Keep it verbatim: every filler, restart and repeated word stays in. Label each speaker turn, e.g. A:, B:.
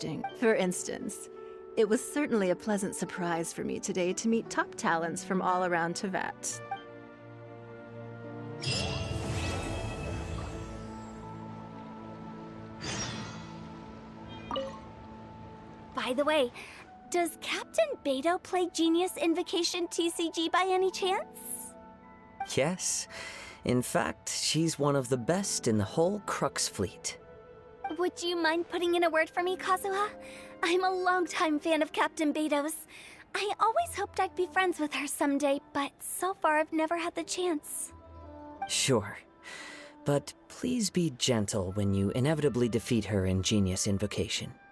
A: interesting. For instance, it was certainly a pleasant surprise for me today to meet top talents from all around Teyvat.
B: By the way, does Captain BEIDOU play Genius Invocation T C G by any chance?
C: Yes. In fact, she's one of the best in the whole Crux fleet.
B: Would you mind putting in a word for me, Kazuha? I'm a longtime fan of Captain BEIDOU's. I always hoped I'd be friends with her someday, but so far I've never had the chance.
C: Sure. But please be gentle when you inevitably defeat her in Genius Invocation.